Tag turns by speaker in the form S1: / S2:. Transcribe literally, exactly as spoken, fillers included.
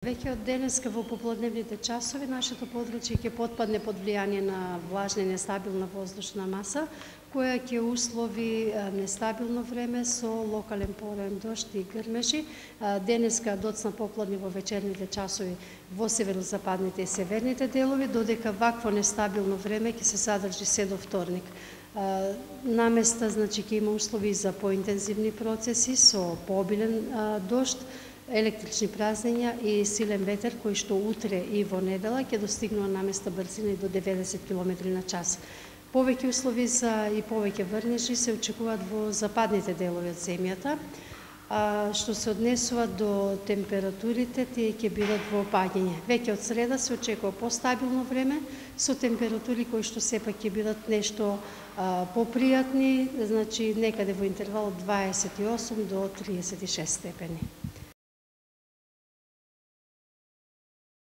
S1: Веќе од денеска во попладневните часови нашето подручје ќе потпадне под влијание на влажна и нестабилна воздушна маса, која ќе услови нестабилно време со локален повремен дожд и грмежи. Денеска доцна попладни во вечерните часови во северозападните и северните делови, додека вакво нестабилно време ќе се задржи се до вторник. Наместа, значи, ќе има услови за поинтензивни процеси со пообилен дожд, електрични празнења и силен ветер, кој што утре и во недела ќе достигнува наместа брзина до деветдесет километри на час. Повеќе услови за и повеќе врнежи се очекуваат во западните делови од земјата. А што се однесува до температурите, тие ќе бидат во паѓање. Веќе од среда се очекува постабилно време со температури кои што сепак ќе бидат нешто а, попријатни, значи некаде во интервал од дваесет и осум до триесет и шест степени.